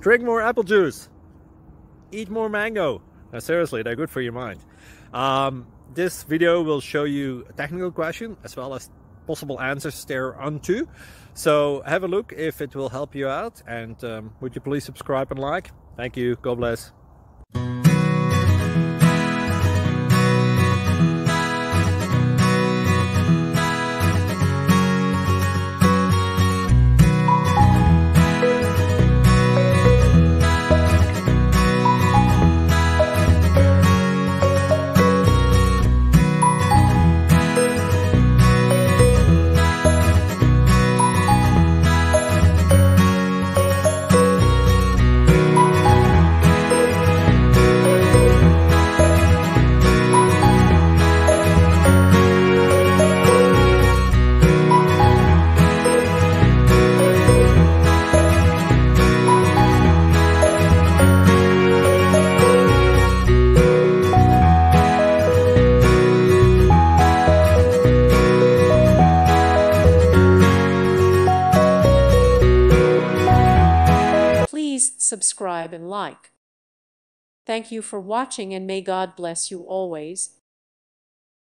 Drink more apple juice. Eat more mango. Now, seriously, they're good for your mind. This video will show you a technical question as well as possible answers thereunto. So have a look if it will help you out, and would you please subscribe and like? Thank you. God bless. Please subscribe and like. Thank you for watching, and may God bless you always.